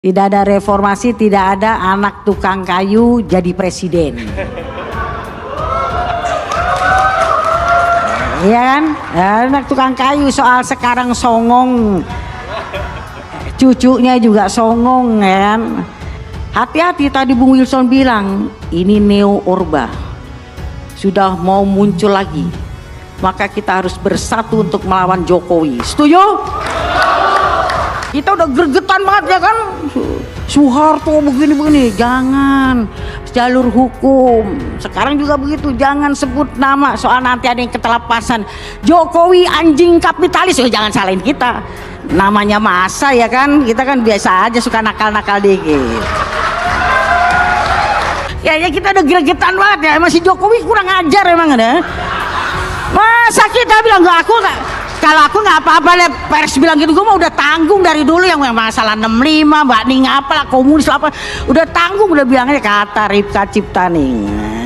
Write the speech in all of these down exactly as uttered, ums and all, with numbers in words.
Tidak ada reformasi, tidak ada anak tukang kayu jadi presiden. Iya kan? Anak tukang kayu soal sekarang songong, cucunya juga songong kan. Hati-hati, tadi Bung Wilson bilang ini neo Orba sudah mau muncul lagi, maka kita harus bersatu untuk melawan Jokowi. Setuju? Kita udah gregetan banget ya kan, Soeharto begini-begini, jangan jalur hukum. Sekarang juga begitu, jangan sebut nama soal nanti ada yang ketelapasan. Jokowi anjing kapitalis, ya jangan salahin kita, namanya masa ya kan, kita kan biasa aja suka nakal-nakal dikit. Ya, ya kita udah gregetan banget ya, masih Jokowi kurang ajar emang ada. Masa kita bilang nggak, aku nggak, kalau aku nggak apa-apa deh, pers bilang gitu, gue mah udah tanggung dari dulu yang masalah enam puluh lima, Mbak Ning apalah, komunis apa, udah tanggung, udah bilangnya kata Ripka Ciptaning.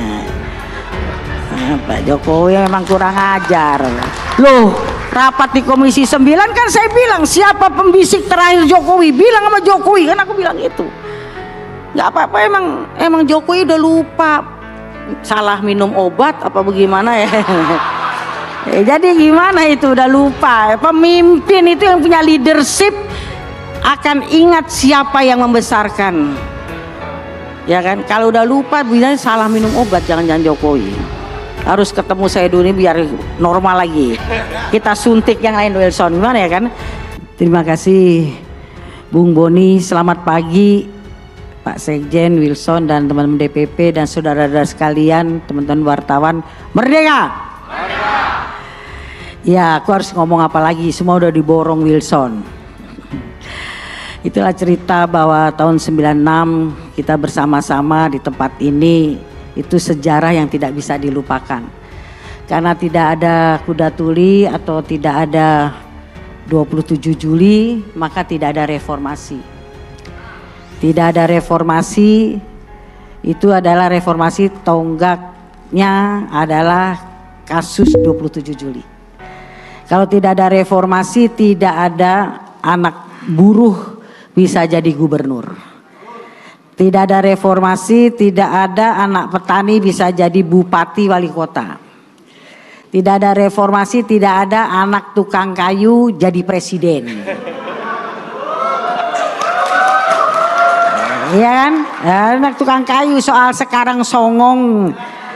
Nah, Pak Jokowi memang kurang ajar. Loh, rapat di Komisi sembilan kan saya bilang, siapa pembisik terakhir Jokowi? Bilang sama Jokowi, kan aku bilang itu. Nggak apa-apa, emang emang Jokowi udah lupa, salah minum obat apa bagaimana ya. Eh, jadi gimana itu, udah lupa. Pemimpin itu yang punya leadership akan ingat siapa yang membesarkan, ya kan. Kalau udah lupa bilangnya salah minum obat, jangan-jangan Jokowi. Harus ketemu saya dulu nih biar normal lagi, kita suntik yang lain. Wilson gimana ya kan. Terima kasih Bung Boni, selamat pagi Pak Sekjen, Wilson dan teman-teman D P P dan saudara-saudara sekalian, teman-teman wartawan. Merdeka! Ya, aku harus ngomong apa lagi, semua udah diborong Wilson. Itulah cerita bahwa tahun sembilan puluh enam kita bersama-sama di tempat ini, itu sejarah yang tidak bisa dilupakan. Karena tidak ada kuda tuli atau tidak ada dua puluh tujuh Juli, maka tidak ada reformasi. Tidak ada reformasi, itu adalah reformasi tonggaknya adalah kasus dua puluh tujuh Juli. Kalau tidak ada reformasi, tidak ada anak buruh bisa jadi gubernur. Tidak ada reformasi, tidak ada anak petani bisa jadi bupati wali kota. Tidak ada reformasi, tidak ada anak tukang kayu jadi presiden. Iya kan? Anak tukang kayu soal sekarang songong,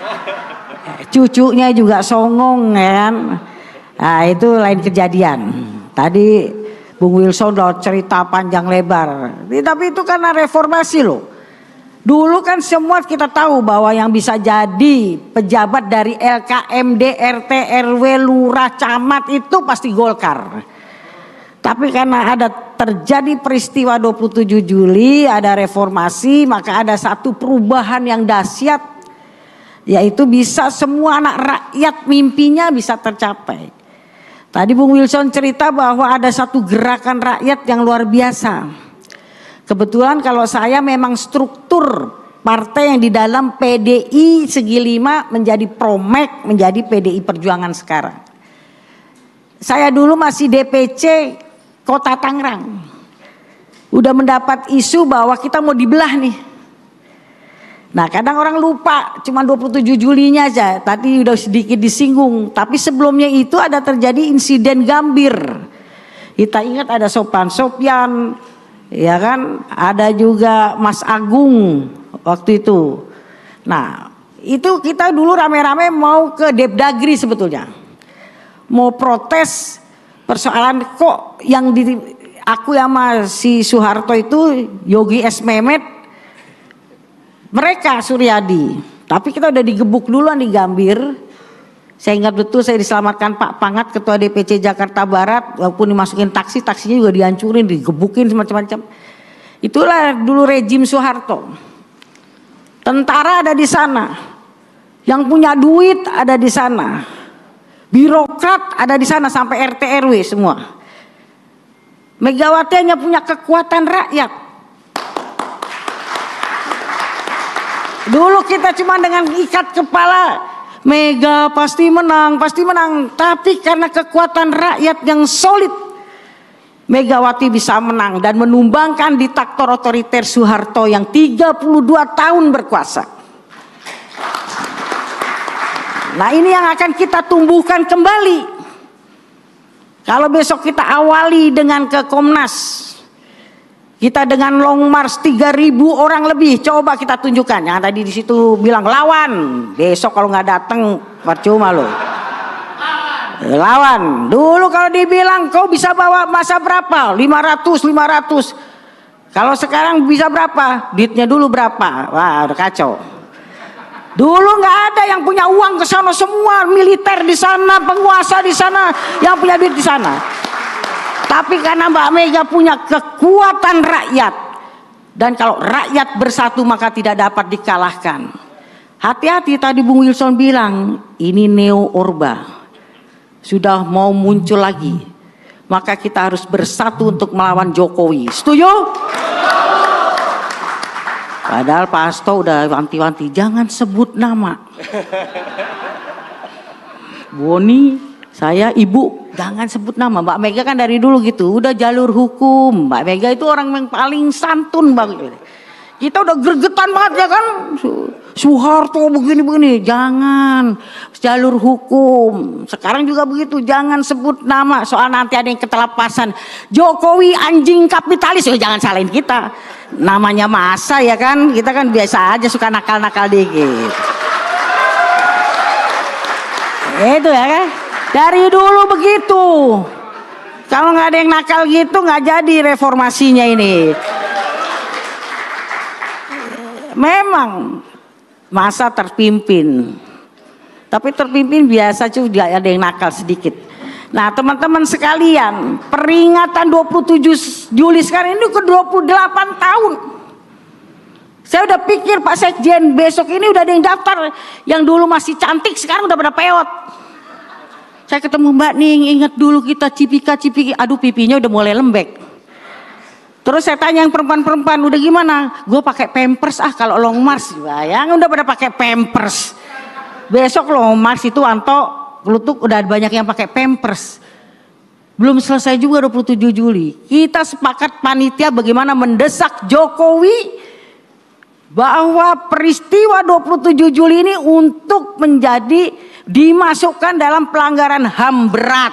cucunya juga songong ya kan. Nah, itu lain kejadian. Tadi Bung Wilson udah cerita panjang lebar. Tapi itu karena reformasi loh. Dulu kan semua kita tahu bahwa yang bisa jadi pejabat dari L K M D, R T, R W, lurah, camat itu pasti Golkar. Tapi karena ada terjadi peristiwa dua puluh tujuh Juli, ada reformasi, maka ada satu perubahan yang dahsyat, yaitu bisa semua anak rakyat mimpinya bisa tercapai. Tadi Bung Wilson cerita bahwa ada satu gerakan rakyat yang luar biasa. Kebetulan kalau saya memang struktur partai yang di dalam P D I Segi Lima menjadi Promek, menjadi P D I Perjuangan sekarang. Saya dulu masih D P C Kota Tangerang. Udah mendapat isu bahwa kita mau dibelah nih. Nah, kadang orang lupa cuma dua puluh tujuh Julinya aja, tadi udah sedikit disinggung. Tapi sebelumnya itu ada terjadi insiden Gambir. Kita ingat ada Sopan Sopyan, ya kan, ada juga Mas Agung waktu itu. Nah, itu kita dulu rame-rame mau ke Depdagri sebetulnya, mau protes persoalan kok yang di, aku sama si Soeharto itu Yogi S. Mehmet, mereka Suryadi, tapi kita udah digebuk duluan di Gambir. Saya ingat betul, saya diselamatkan Pak Pangat, Ketua D P C Jakarta Barat, walaupun dimasukin taksi, taksinya juga dihancurin, digebukin semacam-macam. Itulah dulu rejim Soeharto. Tentara ada di sana, yang punya duit ada di sana, birokrat ada di sana, sampai R T R W semua. Megawati hanya punya kekuatan rakyat. Dulu kita cuma dengan ikat kepala, Mega pasti menang, pasti menang. Tapi karena kekuatan rakyat yang solid, Megawati bisa menang dan menumbangkan diktator otoriter Soeharto yang tiga puluh dua tahun berkuasa. Nah, ini yang akan kita tumbuhkan kembali. Kalau besok kita awali dengan ke Komnas, kita dengan long march tiga ribu orang lebih, coba kita tunjukkan. Yang tadi di situ bilang lawan, besok kalau nggak datang percuma loh. Lawan. Dulu kalau dibilang kau bisa bawa masa berapa? lima ratus, lima ratus. Kalau sekarang bisa berapa? Duitnya dulu berapa? Wah, udah kacau. Dulu nggak ada yang punya uang ke sana semua, militer di sana, penguasa di sana, yang punya duit di sana. Tapi karena Mbak Mega punya kekuatan rakyat, dan kalau rakyat bersatu maka tidak dapat dikalahkan. Hati-hati, tadi Bung Wilson bilang ini neo orba sudah mau muncul lagi, maka kita harus bersatu untuk melawan Jokowi. Setuju? Padahal Pak Hasto udah wanti-wanti jangan sebut nama. Boni, saya, ibu, jangan sebut nama. Mbak Mega kan dari dulu gitu, udah jalur hukum. Mbak Mega itu orang yang paling santun banget. Kita udah gregetan banget ya kan, Soeharto begini-begini, jangan jalur hukum. Sekarang juga begitu, jangan sebut nama, soal nanti ada yang ketelapasan. Jokowi anjing kapitalis, oh, jangan salahin kita. Namanya masa ya kan, kita kan biasa aja suka nakal-nakal dikit. Itu ya kan, dari dulu begitu. Kalau nggak ada yang nakal gitu nggak jadi reformasinya ini. Memang masa terpimpin, tapi terpimpin biasa juga ada yang nakal sedikit. Nah teman-teman sekalian, peringatan dua puluh tujuh Juli sekarang ini ke dua puluh delapan tahun. Saya udah pikir Pak Sekjen besok ini udah ada yang daftar, yang dulu masih cantik sekarang udah pada peot. Saya ketemu Mbak Ning, ingat dulu kita cipika-cipiki, aduh pipinya udah mulai lembek. Terus saya tanya yang perempuan-perempuan, udah gimana? Gue pakai pampers ah kalau long march. Bayang udah pada pakai pampers. Besok long march itu Anto Klutuk udah banyak yang pakai pampers. Belum selesai juga dua puluh tujuh Juli. Kita sepakat panitia bagaimana mendesak Jokowi bahwa peristiwa dua puluh tujuh Juli ini untuk menjadi dimasukkan dalam pelanggaran H A M berat.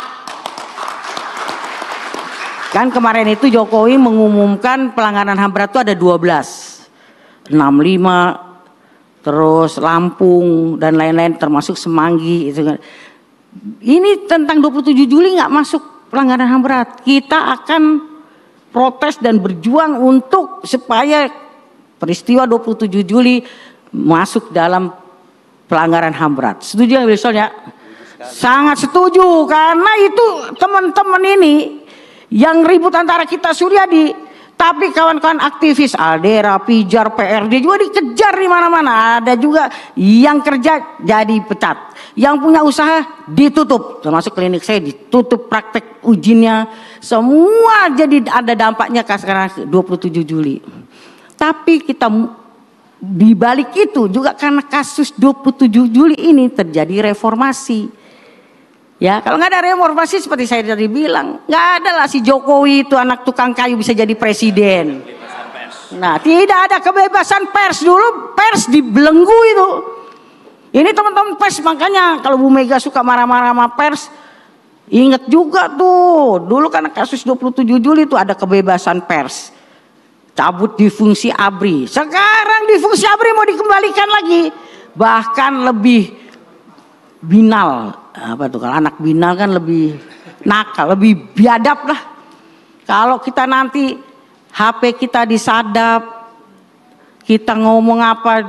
Kan kemarin itu Jokowi mengumumkan pelanggaran H A M berat itu ada dua belas, enam puluh lima, terus Lampung dan lain-lain termasuk Semanggi. Ini tentang dua puluh tujuh Juli nggak masuk pelanggaran H A M berat. Kita akan protes dan berjuang untuk supaya peristiwa dua puluh tujuh Juli masuk dalam pelanggaran H A M berat. Setuju nggak Wilson ya? Sangat setuju, karena itu teman-teman ini yang ribut antara kita Suryadi, tapi kawan-kawan aktivis Aldera, Pijar, P R D juga dikejar di mana-mana. Ada juga yang kerja jadi pecat, yang punya usaha ditutup, termasuk klinik saya ditutup praktek ujinya, semua jadi ada dampaknya karena dua puluh tujuh Juli. Tapi kita di balik itu juga karena kasus dua puluh tujuh Juli ini terjadi reformasi. Ya, kalau nggak ada reformasi seperti saya tadi bilang, nggak ada lah si Jokowi itu anak tukang kayu bisa jadi presiden. Nah, tidak ada kebebasan pers, dulu pers dibelenggu itu. Ini teman-teman pers, makanya kalau Bu Mega suka marah-marah sama pers, ingat juga tuh, dulu karena kasus dua puluh tujuh Juli itu ada kebebasan pers. Cabut di fungsi ABRI. Sekarang di fungsi ABRI mau dikembalikan lagi, bahkan lebih binal. Apa tuh, kalau anak binal kan lebih nakal, lebih biadab lah. Kalau kita nanti H P kita disadap, kita ngomong apa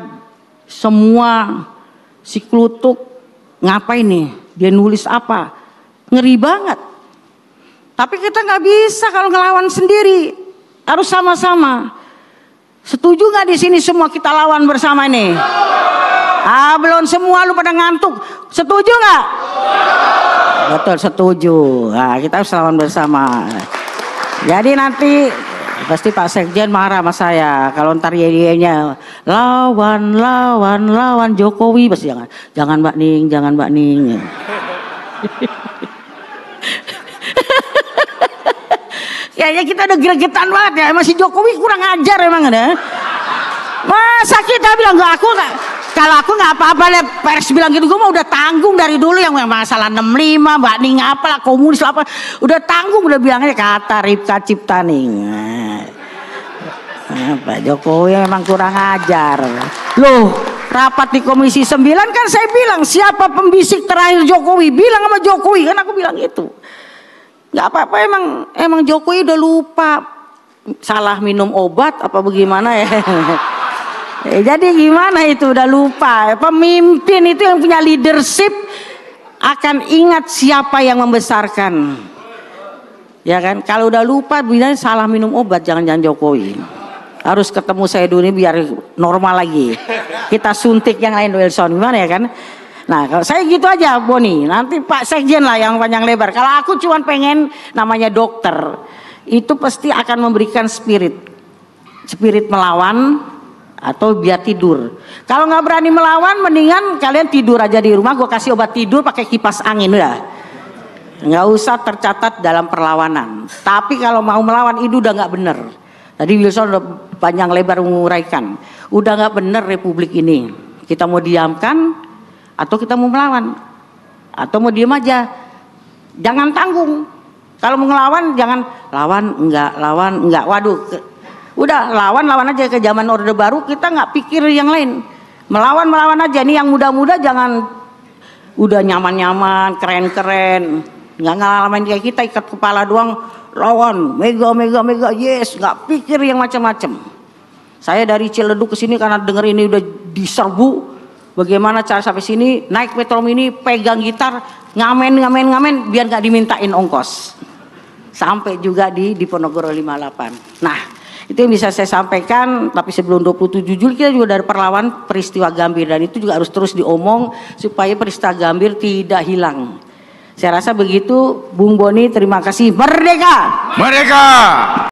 semua si Klutuk ngapain nih, dia nulis apa, ngeri banget. Tapi kita nggak bisa kalau ngelawan sendiri, harus sama-sama. Setuju nggak di sini semua kita lawan bersama nih? Ah, belum semua lu pada ngantuk. Setuju nggak? Betul, setuju. Nah, kita harus lawan bersama. Jadi nanti pasti Pak Sekjen marah sama saya kalau ntar yedianya lawan, lawan, lawan Jokowi. Pasti jangan, jangan Mbak Ning, jangan Mbak Ning. Ya, ya kita udah gregetan banget ya. Emang si Jokowi kurang ajar emang ada. Masa kita bilang nggak aku nggak. Kalau aku nggak apa-apa deh, pers bilang gitu, gue mah udah tanggung dari dulu yang masalah enam puluh lima, Mbak Ning apalah komunis apa, udah tanggung udah bilangnya kata Ripka Ciptaning. Nah, Pak Jokowi memang kurang ajar. Loh, rapat di Komisi sembilan kan saya bilang siapa pembisik terakhir Jokowi, bilang sama Jokowi kan aku bilang itu. Nggak apa-apa emang emang Jokowi udah lupa salah minum obat apa bagaimana ya. Eh, jadi gimana itu udah lupa. Pemimpin itu yang punya leadership akan ingat siapa yang membesarkan. Ya kan? Kalau udah lupa bilang salah minum obat jangan-jangan Jokowi. Harus ketemu saya dulu biar normal lagi. Kita suntik yang lain Wilson gimana ya kan? Nah kalau saya gitu aja Boni, nanti Pak Sekjen lah yang panjang lebar. Kalau aku cuma pengen namanya dokter, itu pasti akan memberikan spirit, spirit melawan atau biar tidur. Kalau nggak berani melawan, mendingan kalian tidur aja di rumah. Gue kasih obat tidur pakai kipas angin udah, nggak usah tercatat dalam perlawanan. Tapi kalau mau melawan itu udah nggak bener. Tadi Wilson udah panjang lebar menguraikan, udah nggak bener Republik ini. Kita mau diamkan atau kita mau melawan, atau mau diem aja, jangan tanggung. Kalau mau ngelawan jangan lawan enggak, lawan enggak. Waduh, ke, udah lawan lawan aja ke zaman Orde Baru, kita nggak pikir yang lain. Melawan melawan aja. Nih yang muda-muda jangan udah nyaman-nyaman, keren-keren, nggak ngalamin kayak kita ikat kepala doang, lawan mega mega mega yes, nggak pikir yang macam-macam. Saya dari Ciledug ke sini karena denger ini udah diserbu. Bagaimana cara sampai sini, naik Metro Mini, pegang gitar, ngamen, ngamen, ngamen, biar nggak dimintain ongkos. Sampai juga di Diponegoro lima puluh delapan. Nah, itu yang bisa saya sampaikan. Tapi sebelum dua puluh tujuh Juli kita juga dari perlawan peristiwa Gambir. Dan itu juga harus terus diomong supaya peristiwa Gambir tidak hilang. Saya rasa begitu, Bung Boni, terima kasih. Merdeka! Merdeka!